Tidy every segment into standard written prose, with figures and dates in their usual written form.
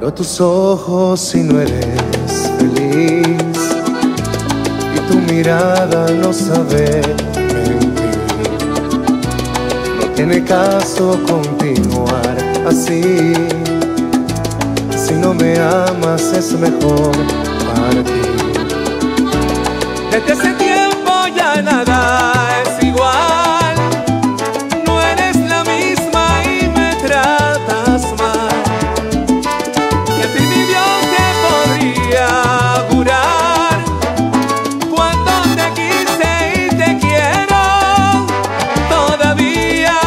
Miro tus ojos y no eres feliz, y tu mirada no sabe mentir. No tiene caso continuar así. Si no me amas es mejor partir. Desde ese tiempo ya nada es igual. No eres la misma y me tratas mal. Y a ti ni Dios te podría jurar cuánto te quise y te quiero todavía.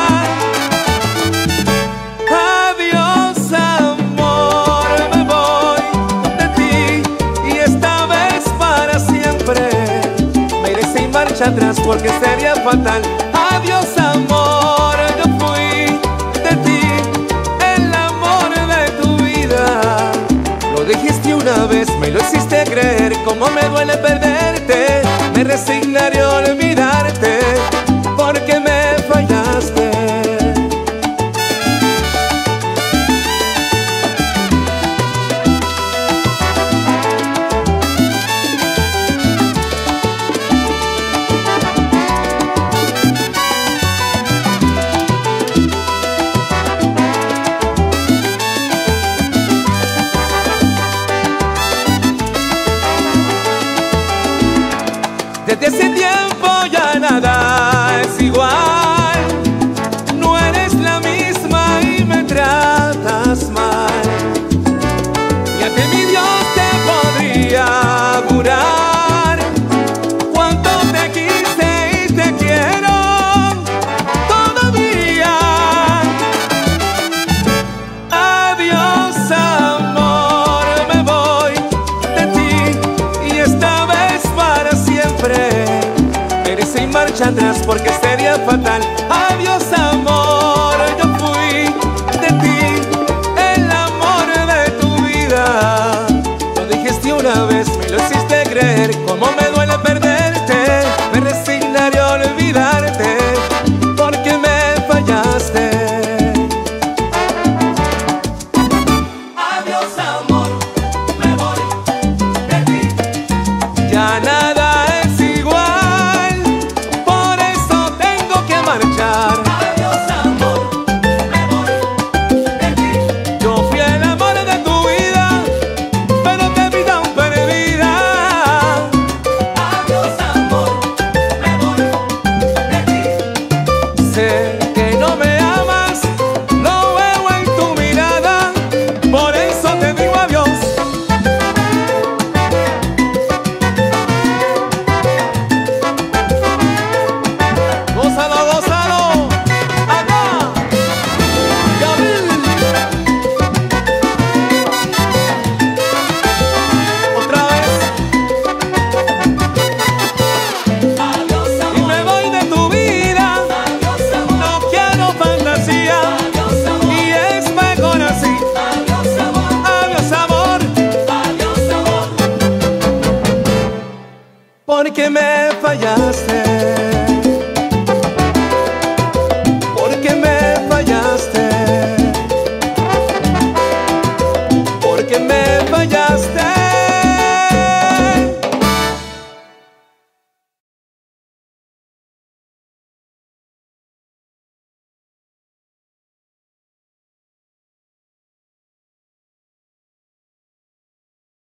Adiós amor, me voy de ti y esta vez para siempre. Me iré sin marcha atrás porque sería fatal. Adiós amor, yo fui de ti, el amor de tu vida. Lo dijiste una vez, me lo hiciste creer. Cómo me duele perderte, me resignaré a olvidarte porque me fallaste. Desde ese tiempo ya nada es igual. No eres la misma y me tratas mal. Y a ti mi Dios te podría jurar cuánto te quise y te quiero todavía. Adiós amor, me voy de ti y esta vez para siempre. Me iré sin marcha atrás porque sería fatal. Adiós amor.